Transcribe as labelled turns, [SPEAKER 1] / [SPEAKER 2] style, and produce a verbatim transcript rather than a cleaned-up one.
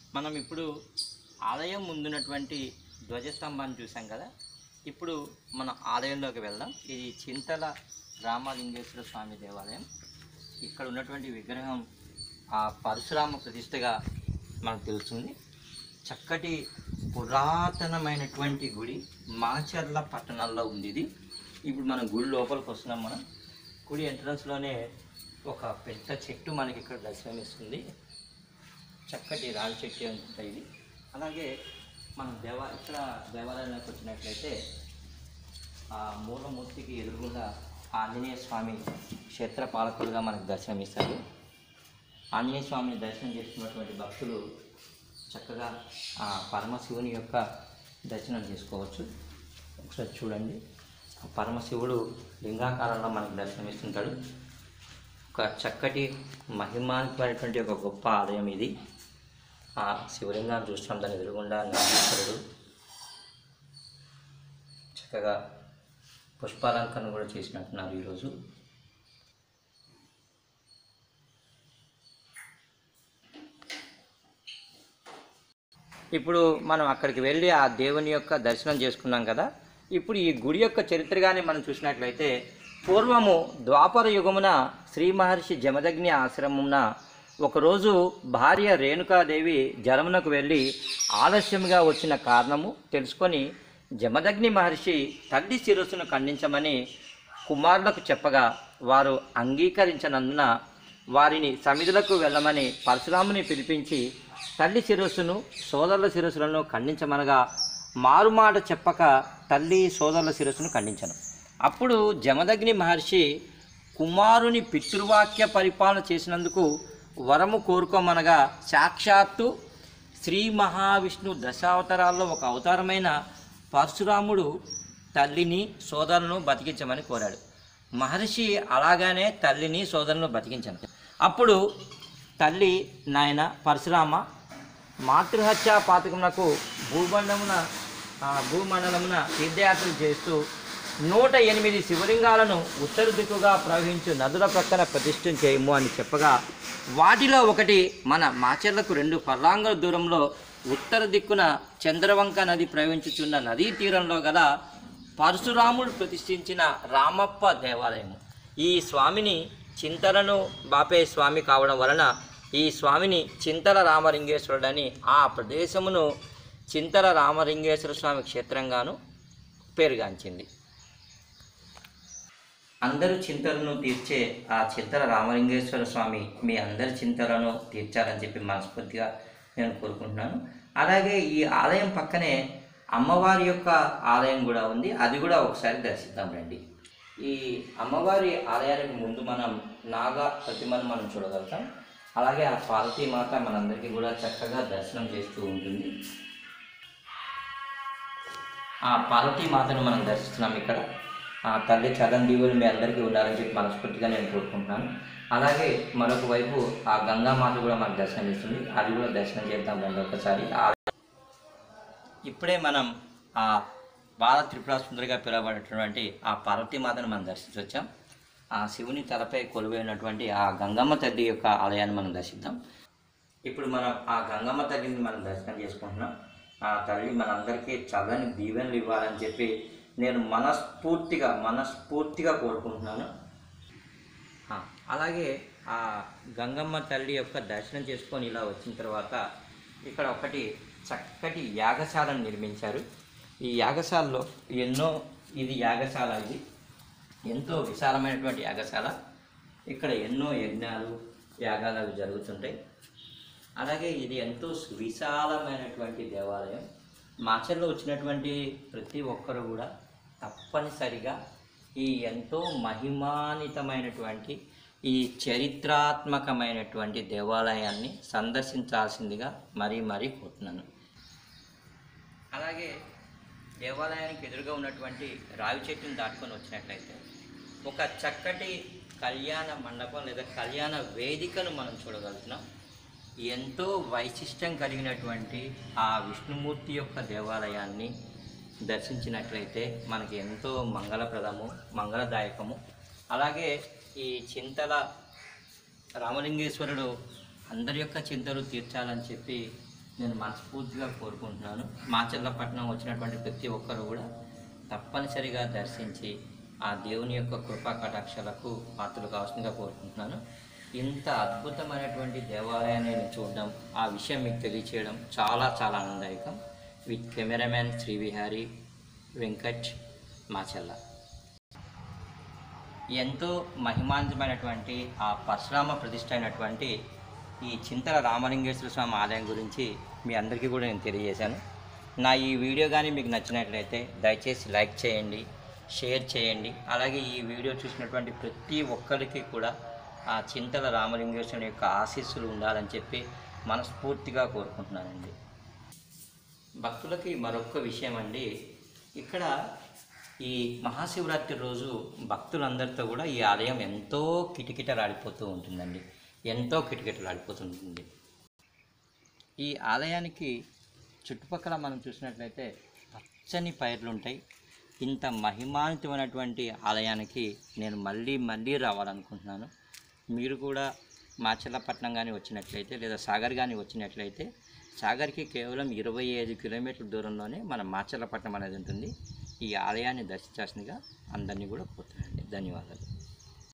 [SPEAKER 1] మనం ఇప్పుడు ఆలయం ముందున్నటువంటి ధ్వజస్తంభాన్ని చూసాం కదా. ఇప్పుడు మన ఆలయంలోకి వెళ్దాం. ఇది చింతల రామలింగేశ్వర స్వామి దేవాలయం. ఇక్కడ ఉన్నటువంటి విగ్రహం ఆ పరశురామ ప్రతిష్టగా మనకు తెలుస్తుంది. చక్కటి పురాతనమైనటువంటి గుడి మాచర్ల పట్టణంలో ఉంది ఇది. ఇప్పుడు మనం గుడి లోపలికి వస్తున్నాం. మనం గుడి ఎంట్రన్స్లోనే ఒక పెద్ద చెట్టు మనకి ఇక్కడ దర్శనమిస్తుంది. చక్కటి రావి చెట్టు ఉంటుంది ఇది. అలాగే మనం దేవా ఇక్కడ దేవాలయంలోకి వచ్చినట్లయితే ఆ మూలమూర్తికి ఎదురుగుండా ఆంజనేయ స్వామి క్షేత్ర పాలకులుగా మనకు దర్శనమిస్తారు. ఆంజనేయ స్వామిని దర్శనం చేసుకున్నటువంటి భక్తులు చక్కగా ఆ పరమశివుని యొక్క దర్శనం చేసుకోవచ్చు. ఒకసారి చూడండి, ఆ పరమశివుడు లింగాకారంలో మనకు దర్శనమిస్తుంటాడు. ఒక చక్కటి మహిమాన్వితమైనటువంటి ఒక గొప్ప ఆలయం ఇది. ఆ శివలింగాన్ని చూస్తాం, దాని ఎదురుగుండా నందీశ్వరుడు చక్కగా పుష్పాలంకరణ కూడా చేసినట్టున్నారు ఈరోజు. ఇప్పుడు మనం అక్కడికి వెళ్ళి ఆ దేవుని యొక్క దర్శనం చేసుకున్నాం కదా. ఇప్పుడు ఈ గుడి యొక్క చరిత్రగానే మనం చూసినట్లయితే పూర్వము ద్వాపర యుగమున శ్రీ మహర్షి జమదగ్ని ఆశ్రమమున ఒకరోజు భార్య రేణుకాదేవి జలమునకు వెళ్ళి ఆలస్యంగా వచ్చిన కారణము తెలుసుకొని జమదగ్ని మహర్షి తల్లి శిరస్సును ఖండించమని కుమారులకు చెప్పగా వారు అంగీకరించనందున వారిని సమిధులకు వెళ్ళమని పరశురాముని పిలిపించి తల్లి శిరస్సును సోదరుల శిరస్సులను ఖండించమనగా మారుమాట చెప్పక తల్లి సోదరుల శిరస్సును ఖండించను. అప్పుడు జమదగ్ని మహర్షి కుమారుని పితృవాక్య పరిపాలన చేసినందుకు వరము కోరుకోమనగా సాక్షాత్తు శ్రీ మహావిష్ణు దశావతారాల్లో ఒక అవతారమైన పరశురాముడు తల్లిని సోదరులను బతికించమని కోరాడు. మహర్షి అలాగానే తల్లిని సోదరులను బతికించాను. అప్పుడు తల్లి, నాయన పరశురామ, మాతృహత్యా పాతకమునకు భూమండమున భూమండలమున తీర్థయాత్రలు చేస్తూ నూట ఎనిమిది శివలింగాలను ఉత్తర దిక్కుగా ప్రవహించు నదుల ప్రక్కన ప్రతిష్ఠం చేయము అని చెప్పగా వాటిలో ఒకటి మన మాచర్లకు రెండు ఫర్లాంగుల దూరంలో ఉత్తర దిక్కున చంద్రవంక నది ప్రవహించుచున్న నదీ తీరంలో గల పరశురాముడు ప్రతిష్ఠించిన రామప్ప దేవాలయము. ఈ స్వామిని చింతలను బాపే స్వామి కావడం వలన ఈ స్వామిని చింతల రామలింగేశ్వరుడని ఆ ప్రదేశమును చింతల రామలింగేశ్వర స్వామి క్షేత్రంగాను పేరుగాంచింది. అందరు చింతలను తీర్చే ఆ చింతల రామలింగేశ్వర స్వామి మీ అందరి చింతలను తీర్చాలని చెప్పి మనస్ఫూర్తిగా నేను కోరుకుంటున్నాను. అలాగే ఈ ఆలయం పక్కనే అమ్మవారి యొక్క ఆలయం కూడా ఉంది. అది కూడా ఒకసారి దర్శిద్దాం రండి. ఈ అమ్మవారి ఆలయానికి ముందు మనం నాగా ప్రతిమను మనం చూడగలుగుతాం. అలాగే ఆ పార్వతీమాత మనందరికీ కూడా చక్కగా దర్శనం చేస్తూ ఉంటుంది. ఆ పార్వతీమాతను మనం దర్శిస్తున్నాం ఇక్కడ. ఆ తల్లి చరణ్ దీవులు మీ అందరికీ ఉండాలని చెప్పి మనస్ఫూర్తిగా నేను కోరుకుంటున్నాను. అలాగే మరొక వైపు ఆ గంగామాత కూడా మనకు దర్శనం ఇస్తుంది. అది కూడా దర్శనం చేద్దాం రండి ఒకసారి. ఇప్పుడే మనం ఆ బాల త్రిపుర సుందరిగా పిలువబడేటువంటి ఆ పార్వతీమాతను మనం దర్శించొచ్చాం. ఆ శివుని తలపై కొలువైనటువంటి ఆ గంగమ్మ తల్లి యొక్క ఆలయాన్ని మనం దర్శిద్దాం. ఇప్పుడు మనం ఆ గంగమ్మ తల్లిని మనం దర్శనం చేసుకుంటున్నాం. ఆ తల్లి మనందరికీ చల్లని దీవెనలు ఇవ్వాలని చెప్పి నేను మనస్ఫూర్తిగా మనస్ఫూర్తిగా కోరుకుంటున్నాను. అలాగే ఆ గంగమ్మ తల్లి యొక్క దర్శనం చేసుకొని ఇలా వచ్చిన తర్వాత ఇక్కడ ఒకటి చక్కటి యాగశాలను నిర్మించారు. ఈ యాగశాలలో ఎన్నో ఇది యాగశాల ఇది ఎంతో విశాలమైనటువంటి యాగశాల. ఇక్కడ ఎన్నో యజ్ఞాలు యాగాలు అవి జరుగుతుంటాయి. అలాగే ఇది ఎంతో విశాలమైనటువంటి దేవాలయం. మాచర్లో వచ్చినటువంటి ప్రతి ఒక్కరు కూడా తప్పనిసరిగా ఈ ఎంతో మహిమాన్వితమైనటువంటి ఈ చరిత్రాత్మకమైనటువంటి దేవాలయాన్ని సందర్శించాల్సిందిగా మరీ మరీ కోరుతున్నాను. అలాగే దేవాలయానికి ఎదురుగా ఉన్నటువంటి రావి చెట్టును దాటుకొని వచ్చినట్లయితే ఒక చక్కటి కళ్యాణ మండపం లేదా కళ్యాణ వేదికను మనం చూడగలుగుతున్నాం. ఎంతో వైశిష్టం కలిగినటువంటి ఆ విష్ణుమూర్తి యొక్క దేవాలయాన్ని దర్శించినట్లయితే మనకి ఎంతో మంగళప్రదము మంగళదాయకము. అలాగే ఈ చింతల రామలింగేశ్వరుడు అందరి యొక్క చింతలు తీర్చాలని చెప్పి నేను మనస్ఫూర్తిగా కోరుకుంటున్నాను. మాచర్లపట్నం వచ్చినటువంటి ప్రతి ఒక్కరు కూడా తప్పనిసరిగా దర్శించి ఆ దేవుని యొక్క కృపా కటాక్షాలకు పాత్రలు కావాల్సిందిగా కోరుకుంటున్నాను. ఇంత అద్భుతమైనటువంటి దేవాలయాన్ని నేను చూడడం, ఆ విషయం మీకు తెలియచేయడం చాలా చాలా ఆనందదాయకం. With cameraman Srivihari Venkat Macherla. ఎంతో మహిమాంతమైనటువంటి ఆ పరశురామ ప్రతిష్ఠ అయినటువంటి ఈ చింతల రామలింగేశ్వర స్వామి ఆలయం గురించి మీ అందరికీ కూడా నేను తెలియజేశాను. నా ఈ వీడియో కానీ మీకు నచ్చినట్లయితే దయచేసి లైక్ చేయండి, షేర్ చేయండి. అలాగే ఈ వీడియో చూసినటువంటి ప్రతి ఒక్కరికి కూడా ఆ చింతల రామలింగేశ్వరుని యొక్క ఆశీస్సులు ఉండాలని చెప్పి మనస్ఫూర్తిగా కోరుకుంటున్నానండి. భక్తులకి మరొక విషయం అండి, ఇక్కడ ఈ మహాశివరాత్రి రోజు భక్తులందరితో కూడా ఈ ఆలయం ఎంతో కిటకిటలాడిపోతూ ఉంటుందండి, ఎంతో కిటకిటలాడిపోతుంటుంది. ఈ ఆలయానికి చుట్టుపక్కల మనం చూసినట్లయితే పచ్చని పైర్లు ఉంటాయి. ఇంత మహిమాన్వితమైనటువంటి ఆలయానికి నేను మళ్ళీ మళ్ళీ రావాలనుకుంటున్నాను. మీరు కూడా మాచర్లపట్నం కానీ వచ్చినట్లయితే లేదా సాగర్ కానీ వచ్చినట్లయితే సాగర్కి కేవలం ఇరవై ఐదు కిలోమీటర్ల దూరంలోనే మన మాచర్లపట్నం అనేది ఉంటుంది. ఈ ఆలయాన్ని దర్శించాల్సిందిగా అందరినీ కూడా కోరుతున్నానండి. ధన్యవాదాలు.